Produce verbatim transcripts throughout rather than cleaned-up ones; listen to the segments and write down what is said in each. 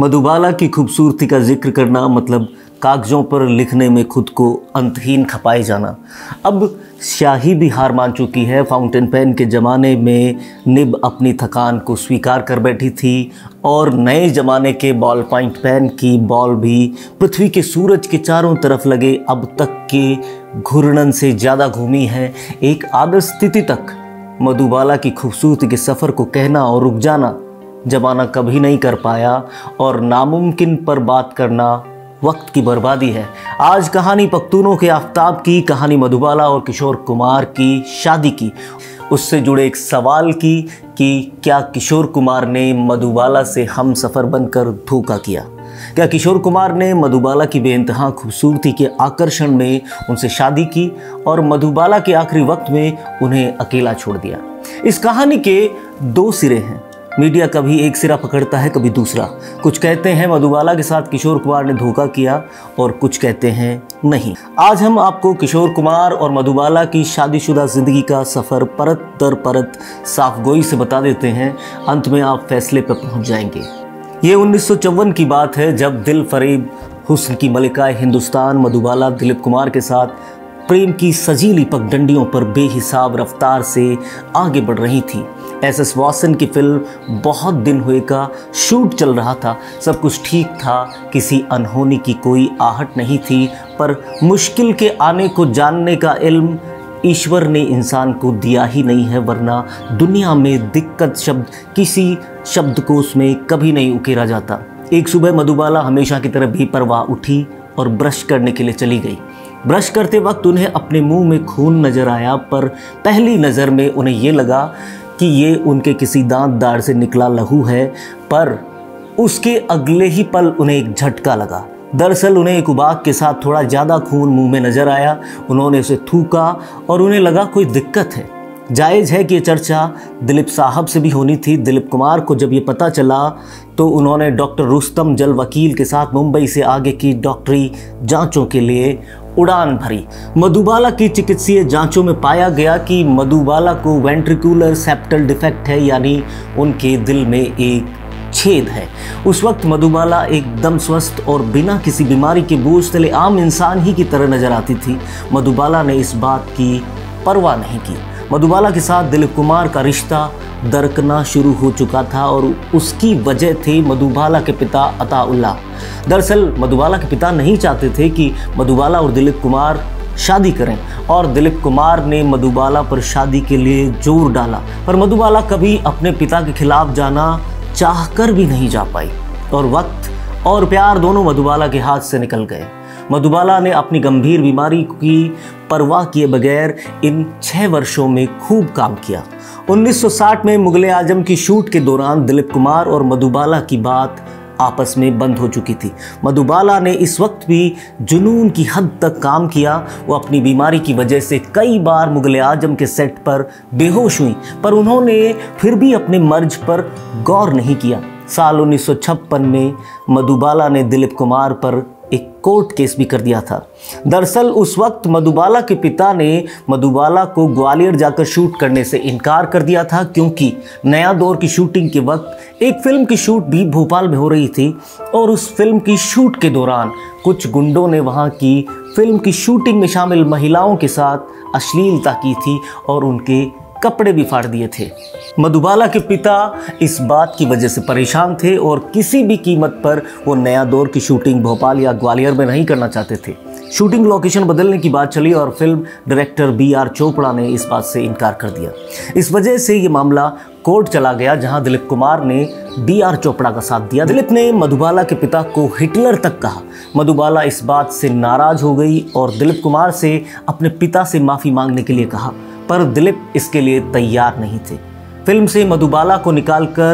मधुबाला की खूबसूरती का जिक्र करना मतलब कागज़ों पर लिखने में खुद को अंतहीन खपाए जाना। अब स्याही भी हार मान चुकी है। फाउंटेन पेन के ज़माने में निब अपनी थकान को स्वीकार कर बैठी थी और नए ज़माने के बॉल पॉइंट पेन की बॉल भी पृथ्वी के सूरज के चारों तरफ लगे अब तक के घूर्णन से ज़्यादा घूमी है। एक आदर्श स्थिति तक मधुबाला की खूबसूरती के सफ़र को कहना और रुक जाना ज़माना कभी नहीं कर पाया, और नामुमकिन पर बात करना वक्त की बर्बादी है। आज कहानी पख्तूनों के आफताब की, कहानी मधुबाला और किशोर कुमार की शादी की, उससे जुड़े एक सवाल की कि क्या किशोर कुमार ने मधुबाला से हम सफ़र बनकर धोखा किया। क्या किशोर कुमार ने मधुबाला की बेइंतहा खूबसूरती के आकर्षण में उनसे शादी की और मधुबाला के आखिरी वक्त में उन्हें अकेला छोड़ दिया। इस कहानी के दो सिरे हैं। मीडिया कभी एक सिरा पकड़ता है, कभी दूसरा। कुछ कहते हैं मधुबाला के साथ किशोर कुमार ने धोखा किया और कुछ कहते हैं नहीं। आज हम आपको किशोर कुमार और मधुबाला की शादीशुदा ज़िंदगी का सफ़र परत दर परत साफगोई से बता देते हैं। अंत में आप फैसले पर पहुंच जाएंगे। ये उन्नीस सौ चौवन की बात है, जब दिल फरेब हुस्न की मलिकाए हिंदुस्तान मधुबाला दिलीप कुमार के साथ प्रेम की सजीली पगडंडियों पर बेहिसाब रफ्तार से आगे बढ़ रही थी। एस एस वासन की फिल्म बहुत दिन हुए का शूट चल रहा था। सब कुछ ठीक था, किसी अनहोनी की कोई आहट नहीं थी, पर मुश्किल के आने को जानने का इल्म ईश्वर ने इंसान को दिया ही नहीं है, वरना दुनिया में दिक्कत शब्द किसी शब्दकोश में कभी नहीं उकेरा जाता। एक सुबह मधुबाला हमेशा की तरह बेपरवाह उठी और ब्रश करने के लिए चली गई। ब्रश करते वक्त उन्हें अपने मुंह में खून नजर आया, पर पहली नज़र में उन्हें ये लगा कि ये उनके किसी दांत दाढ़ से निकला लहू है, पर उसके अगले ही पल उन्हें एक झटका लगा। दरअसल उन्हें एक उबाक के साथ थोड़ा ज़्यादा खून मुंह में नजर आया। उन्होंने उसे थूका और उन्हें लगा कोई दिक्कत है। जायज़ है कि ये चर्चा दिलीप साहब से भी होनी थी। दिलीप कुमार को जब ये पता चला तो उन्होंने डॉक्टर रुस्तम जल वकील के साथ मुंबई से आगे की डॉक्टरी जांचों के लिए उड़ान भरी। मधुबाला की चिकित्सीय जांचों में पाया गया कि मधुबाला को वेंट्रिकुलर सेप्टल डिफेक्ट है, यानी उनके दिल में एक छेद है। उस वक्त मधुबाला एकदम स्वस्थ और बिना किसी बीमारी के बोझ तले आम इंसान ही की तरह नजर आती थी। मधुबाला ने इस बात की परवाह नहीं की। मधुबाला के साथ दिलीप कुमार का रिश्ता दरकना शुरू हो चुका था और उसकी वजह थे मधुबाला के पिता अताउल्लाह। दरअसल मधुबाला के पिता नहीं चाहते थे कि मधुबाला और दिलीप कुमार शादी करें, और दिलीप कुमार ने मधुबाला पर शादी के लिए जोर डाला, पर मधुबाला कभी अपने पिता के खिलाफ जाना चाहकर भी नहीं जा पाई और वक्त और प्यार दोनों मधुबाला के हाथ से निकल गए। मधुबाला ने अपनी गंभीर बीमारी की परवाह किए बगैर इन छः वर्षों में खूब काम किया। उन्नीस सौ साठ में मुगले आजम की शूट के दौरान दिलीप कुमार और मधुबाला की बात आपस में बंद हो चुकी थी। मधुबाला ने इस वक्त भी जुनून की हद तक काम किया। वो अपनी बीमारी की वजह से कई बार मुगले आजम के सेट पर बेहोश हुई, पर उन्होंने फिर भी अपने मर्ज पर गौर नहीं किया। साल उन्नीस सौ छप्पन में मधुबाला ने दिलीप कुमार पर एक कोर्ट केस भी कर दिया था। दरअसल उस वक्त मधुबाला के पिता ने मधुबाला को ग्वालियर जाकर शूट करने से इनकार कर दिया था, क्योंकि नया दौर की शूटिंग के वक्त एक फिल्म की शूट भी भोपाल में हो रही थी और उस फिल्म की शूट के दौरान कुछ गुंडों ने वहां की फिल्म की शूटिंग में शामिल महिलाओं के साथ अश्लीलता की थी और उनके कपड़े भी फाड़ दिए थे। मधुबाला के पिता इस बात की वजह से परेशान थे और किसी भी कीमत पर वो नया दौर की शूटिंग भोपाल या ग्वालियर में नहीं करना चाहते थे। शूटिंग लोकेशन बदलने की बात चली और film director B R Chopra ने इस बात से इनकार कर दिया। इस वजह से ये मामला कोर्ट चला गया, जहां दिलीप कुमार ने बी आर चोपड़ा का साथ दिया। दिलीप ने मधुबाला के पिता को हिटलर तक कहा। मधुबाला इस बात से नाराज हो गई और दिलीप कुमार से अपने पिता से माफ़ी मांगने के लिए कहा, पर दिलीप इसके लिए तैयार नहीं थे। फिल्म से मधुबाला को निकालकर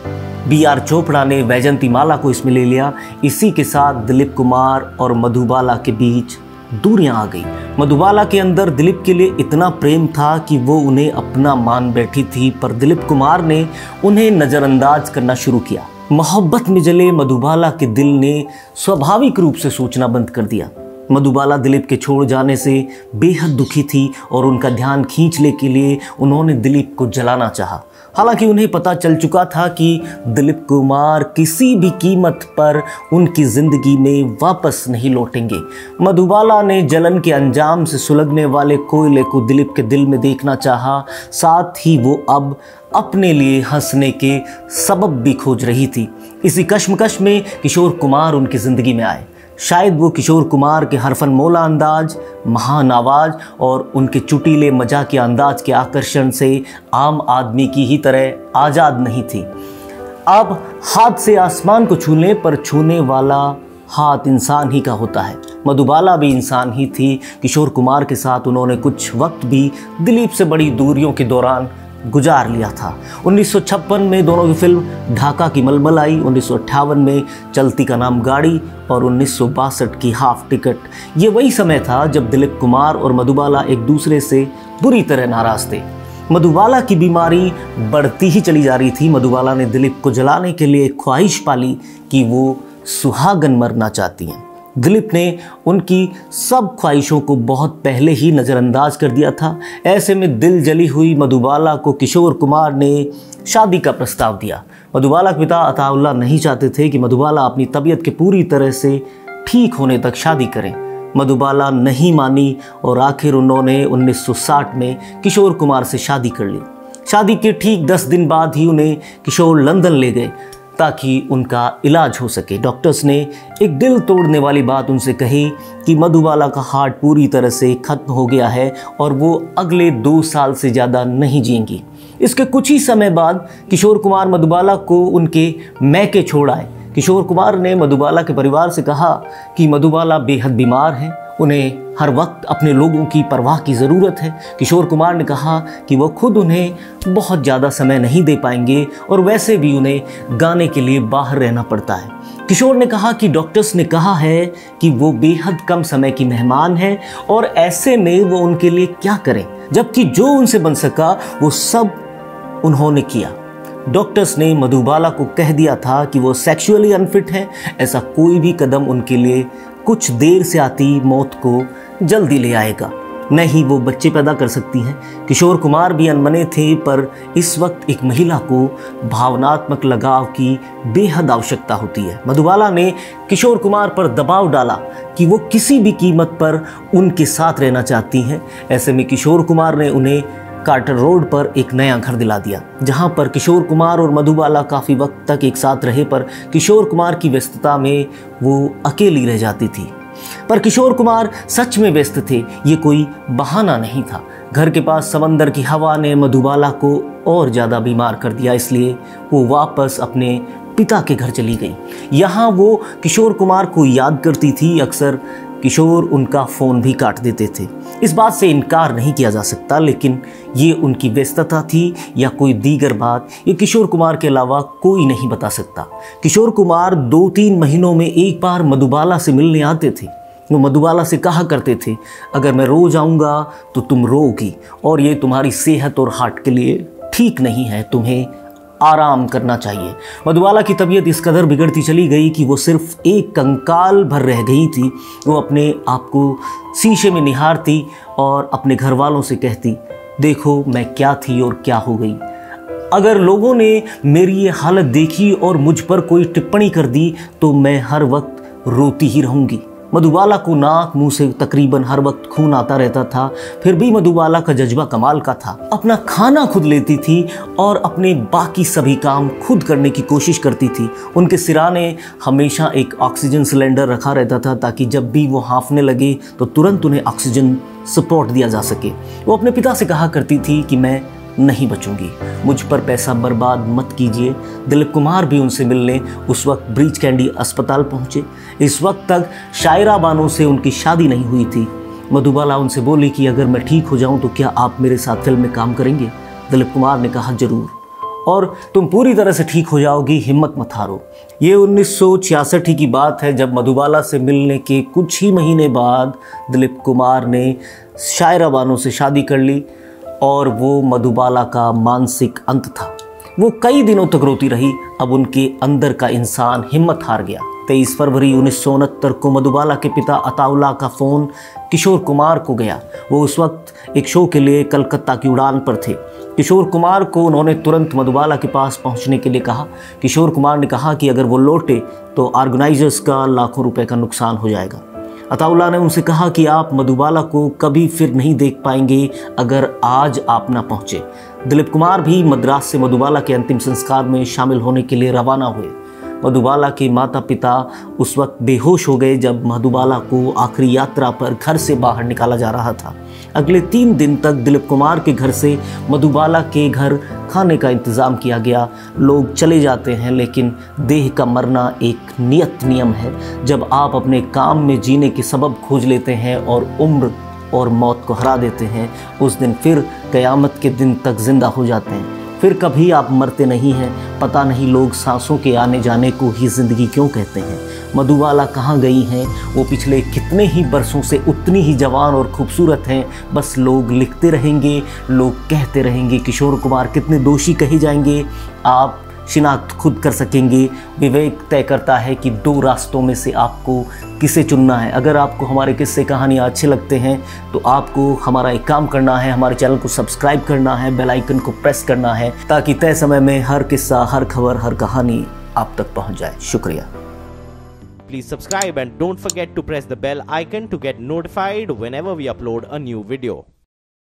बी आर चोपड़ा ने वैजंतीमाला को इसमें ले लिया। इसी के साथ दिलीप कुमार और मधुबाला के बीच दूरियां आ गई। मधुबाला के अंदर दिलीप के लिए इतना प्रेम था कि वो उन्हें अपना मान बैठी थी, पर दिलीप कुमार ने उन्हें नज़रअंदाज करना शुरू किया। मोहब्बत में जले मधुबाला के दिल ने स्वाभाविक रूप से सोचना बंद कर दिया। मधुबाला दिलीप के छोड़ जाने से बेहद दुखी थी और उनका ध्यान खींचने के लिए उन्होंने दिलीप को जलाना चाहा। हालांकि उन्हें पता चल चुका था कि दिलीप कुमार किसी भी कीमत पर उनकी ज़िंदगी में वापस नहीं लौटेंगे। मधुबाला ने जलन के अंजाम से सुलगने वाले कोयले को दिलीप के दिल में देखना चाहा, साथ ही वो अब अपने लिए हंसने के सबब भी खोज रही थी। इसी कश्मकश में किशोर कुमार उनकी ज़िंदगी में आए। शायद वो किशोर कुमार के हरफन मौला अंदाज, महान आवाज़ और उनके चुटीले मजाकिया अंदाज के आकर्षण से आम आदमी की ही तरह आज़ाद नहीं थी। अब हाथ से आसमान को छूने पर छूने वाला हाथ इंसान ही का होता है। मधुबाला भी इंसान ही थी। किशोर कुमार के साथ उन्होंने कुछ वक्त भी दिलीप से बड़ी दूरियों के दौरान गुजार लिया था। उन्नीस सौ छप्पन में दोनों की फिल्म ढाका की मलमल आई, उन्नीस सौ अट्ठावन में चलती का नाम गाड़ी और उन्नीस सौ बासठ की हाफ टिकट। ये वही समय था जब दिलीप कुमार और मधुबाला एक दूसरे से बुरी तरह नाराज थे। मधुबाला की बीमारी बढ़ती ही चली जा रही थी। मधुबाला ने दिलीप को जलाने के लिए ख्वाहिश पाली कि वो सुहागन मरना चाहती हैं। दिलीप ने उनकी सब ख्वाहिशों को बहुत पहले ही नज़रअंदाज कर दिया था। ऐसे में दिल जली हुई मधुबाला को किशोर कुमार ने शादी का प्रस्ताव दिया। मधुबाला के पिता अताउल्लाह नहीं चाहते थे कि मधुबाला अपनी तबीयत के पूरी तरह से ठीक होने तक शादी करें। मधुबाला नहीं मानी और आखिर उन्होंने उन्नीस सौ साठ में किशोर कुमार से शादी कर ली। शादी के ठीक दस दिन बाद ही उन्हें किशोर लंदन ले गए ताकि उनका इलाज हो सके। डॉक्टर्स ने एक दिल तोड़ने वाली बात उनसे कही कि मधुबाला का हार्ट पूरी तरह से खत्म हो गया है और वो अगले दो साल से ज़्यादा नहीं जिएंगी। इसके कुछ ही समय बाद किशोर कुमार मधुबाला को उनके मैके छोड़ आए। किशोर कुमार ने मधुबाला के परिवार से कहा कि मधुबाला बेहद बीमार हैं, उन्हें हर वक्त अपने लोगों की परवाह की ज़रूरत है। किशोर कुमार ने कहा कि वो खुद उन्हें बहुत ज़्यादा समय नहीं दे पाएंगे और वैसे भी उन्हें गाने के लिए बाहर रहना पड़ता है। किशोर ने कहा कि डॉक्टर्स ने कहा है कि वो बेहद कम समय की मेहमान हैं और ऐसे में वो उनके लिए क्या करें, जबकि जो उनसे बन सका वो सब उन्होंने किया। डॉक्टर्स ने मधुबाला को कह दिया था कि वो सेक्सुअली अनफिट हैं। ऐसा कोई भी कदम उनके लिए कुछ देर से आती मौत को जल्दी ले आएगा, नहीं वो बच्चे पैदा कर सकती हैं। किशोर कुमार भी अनमने थे, पर इस वक्त एक महिला को भावनात्मक लगाव की बेहद आवश्यकता होती है। मधुबाला ने किशोर कुमार पर दबाव डाला कि वो किसी भी कीमत पर उनके साथ रहना चाहती हैं। ऐसे में किशोर कुमार ने उन्हें कार्टर रोड पर एक नया घर दिला दिया, जहां पर किशोर कुमार और मधुबाला काफ़ी वक्त तक एक साथ रहे, पर किशोर कुमार की व्यस्तता में वो अकेली रह जाती थी। पर किशोर कुमार सच में व्यस्त थे, ये कोई बहाना नहीं था। घर के पास समंदर की हवा ने मधुबाला को और ज़्यादा बीमार कर दिया, इसलिए वो वापस अपने पिता के घर चली गई। यहाँ वो किशोर कुमार को याद करती थी। अक्सर किशोर उनका फ़ोन भी काट देते थे। इस बात से इनकार नहीं किया जा सकता, लेकिन ये उनकी व्यस्तता थी या कोई दीगर बात, ये किशोर कुमार के अलावा कोई नहीं बता सकता। किशोर कुमार दो तीन महीनों में एक बार मधुबाला से मिलने आते थे। वो मधुबाला से कहा करते थे, अगर मैं रोज़ आऊँगा तो तुम रोगी और ये तुम्हारी सेहत और हार्ट के लिए ठीक नहीं है, तुम्हें आराम करना चाहिए। मधुबाला की तबीयत इस कदर बिगड़ती चली गई कि वो सिर्फ एक कंकाल भर रह गई थी। वो अपने आप को शीशे में निहारती और अपने घर वालों से कहती, देखो मैं क्या थी और क्या हो गई। अगर लोगों ने मेरी ये हालत देखी और मुझ पर कोई टिप्पणी कर दी तो मैं हर वक्त रोती ही रहूँगी। मधुबाला को नाक मुंह से तकरीबन हर वक्त खून आता रहता था, फिर भी मधुबाला का जज्बा कमाल का था। अपना खाना खुद लेती थी और अपने बाकी सभी काम खुद करने की कोशिश करती थी। उनके सिराने हमेशा एक ऑक्सीजन सिलेंडर रखा रहता था ताकि जब भी वो हाँफने लगे तो तुरंत उन्हें ऑक्सीजन सपोर्ट दिया जा सके। वो अपने पिता से कहा करती थी कि मैं नहीं बचूंगी, मुझ पर पैसा बर्बाद मत कीजिए। दिलीप कुमार भी उनसे मिलने उस वक्त ब्रीच कैंडी अस्पताल पहुंचे। इस वक्त तक शायरा बानो से उनकी शादी नहीं हुई थी। मधुबाला उनसे बोली कि अगर मैं ठीक हो जाऊं तो क्या आप मेरे साथ फिल्म में काम करेंगे। दिलीप कुमार ने कहा जरूर, और तुम पूरी तरह से ठीक हो जाओगी, हिम्मत मत हारो। ये उन्नीस सौ छियासठ की बात है, जब मधुबाला से मिलने के कुछ ही महीने बाद दिलीप कुमार ने शायरा बानो से शादी कर ली और वो मधुबाला का मानसिक अंत था। वो कई दिनों तक रोती रही। अब उनके अंदर का इंसान हिम्मत हार गया। तेईस फरवरी उन्नीस सौ उनहत्तर को मधुबाला के पिता अताउल्लाह का फ़ोन किशोर कुमार को गया। वो उस वक्त एक शो के लिए कलकत्ता की उड़ान पर थे। किशोर कुमार को उन्होंने तुरंत मधुबाला के पास पहुंचने के लिए कहा। किशोर कुमार ने कहा कि अगर वो लौटे तो ऑर्गेनाइजर्स का लाखों रुपए का नुकसान हो जाएगा। अताउल्लाह ने उनसे कहा कि आप मधुबाला को कभी फिर नहीं देख पाएंगे अगर आज आप ना पहुंचे। दिलीप कुमार भी मद्रास से मधुबाला के अंतिम संस्कार में शामिल होने के लिए रवाना हुए। मधुबाला के माता पिता उस वक्त बेहोश हो गए जब मधुबाला को आखिरी यात्रा पर घर से बाहर निकाला जा रहा था। अगले तीन दिन तक दिलीप कुमार के घर से मधुबाला के घर खाने का इंतज़ाम किया गया। लोग चले जाते हैं, लेकिन देह का मरना एक नियत नियम है। जब आप अपने काम में जीने के सबब खोज लेते हैं और उम्र और मौत को हरा देते हैं, उस दिन फिर क़यामत के दिन तक ज़िंदा हो जाते हैं। फिर कभी आप मरते नहीं हैं। पता नहीं लोग सांसों के आने जाने को ही ज़िंदगी क्यों कहते हैं। मधुबाला कहाँ गई हैं? वो पिछले कितने ही बरसों से उतनी ही जवान और खूबसूरत हैं। बस लोग लिखते रहेंगे, लोग कहते रहेंगे। किशोर कुमार कितने दोषी कहे जाएंगे, आप शिनाख्त खुद कर सकेंगे। विवेक तय करता है कि दो रास्तों में से आपको किसे चुनना है। अगर आपको हमारे किस्से कहानियाँ अच्छे लगते हैं तो आपको हमारा एक काम करना है, हमारे चैनल को सब्सक्राइब करना है, बेल आइकन को प्रेस करना है, ताकि तय समय में हर किस्सा, हर खबर, हर कहानी आप तक पहुंच जाए। शुक्रिया। Please subscribe and don't forget to press the bell icon to get notified whenever we upload a new video.